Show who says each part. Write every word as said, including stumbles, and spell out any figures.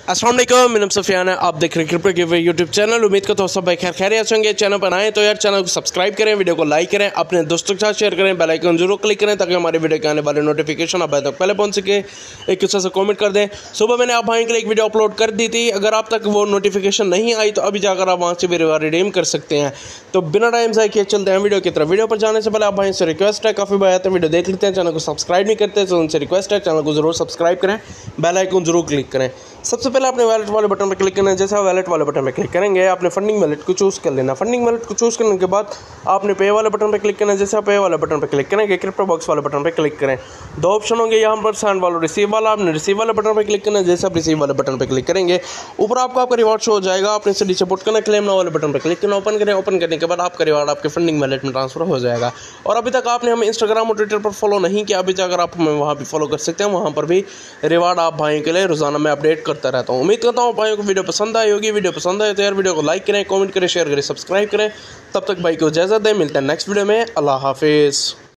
Speaker 1: अस्सलाम वालेकुम, मेरा नाम सुफियान है। आप देख रहे हैं क्रिप्टो गिवे यूट्यूब चैनल। उम्मीद करता हूँ सब भाई खैर खैरियत होंगे। चैनल पर आए तो यार चैनल को सब्सक्राइब करें, वीडियो को लाइक करें, अपने दोस्तों के साथ शेयर करें, बेल आइकन जरूर क्लिक करें ताकि हमारे वीडियो के आने वाले नोटिफिकेशन आप तक पहले पहुंच सके। एक दूसरे से कमेंट कर दें। सुबह मैंने आप भाई के लिए एक वीडियो अपलोड कर दी थी, अगर आप तक वो नोटिफिकेशन नहीं आई तो अभी जाकर आप वहाँ से भी रिडीम कर सकते हैं। तो बिना टाइम ज़ाया किए चलते हैं वीडियो की तरफ। वीडियो पर जाने से पहले आप भाई से रिक्वेस्ट है, काफ़ी भाई आते हैं वीडियो देख लेते हैं, चैनल को सब्सक्राइब नहीं करते तो उनसे रिक्वेस्ट है चैनल को जरूर सब्सक्राइब करें, बेल आइकन जरूर क्लिक करें। सबसे पहले अपने वैलेट वाले बटन पर क्लिक करना है। जैसे आप वैलेट वाले बटन पर क्लिक करेंगे आपने फंडिंग वैलेट को चूज़ कर लेना। फंडिंग वैलेट को चूज़ करने के बाद आपने पे वाले बटन पर क्लिक करना है। जैसे आप पे वाले बटन पर क्लिक करेंगे क्रिप्टो बॉक्स वाले बटन पर क्लिक करें। दो ऑप्शन होंगे यहाँ पर, सेंड वाला, रिसीव वाला। आपने रिसीव वाले बटन पर क्लिक करना है। जैसे आप रिसीव वाले बटन पर क्लिक करेंगे ऊपर आपको आपका रिवार्ड शो हो जाएगा। आपने इसे सपोर्ट करना, क्लेम नाउ वाले बटन पर क्लिक करना, ओपन करें। ओपन करने के बाद आपका रिवार्ड आपके फंडिंग वैलेट में ट्रांसफर हो जाएगा। और अभी तक आपने हमें इंस्टाग्राम और ट्विटर पर फॉलो नहीं किया, अभी जाकर आप हमें वहाँ भी फॉलो कर सकते हैं। वहाँ पर भी रिवार्ड आप भाइयों के लिए रोजाना मैं अपडेट करता रहता हूँ। उम्मीद करता हूँ भाइयों को वीडियो पसंद आई होगी। वीडियो पसंद आए तो यार वीडियो को लाइक करें, कमेंट करें, शेयर करें, सब्सक्राइब करें। तब तक भाई को इजाज़त दें, मिलते हैं नेक्स्ट वीडियो में। अल्लाह हाफिज़।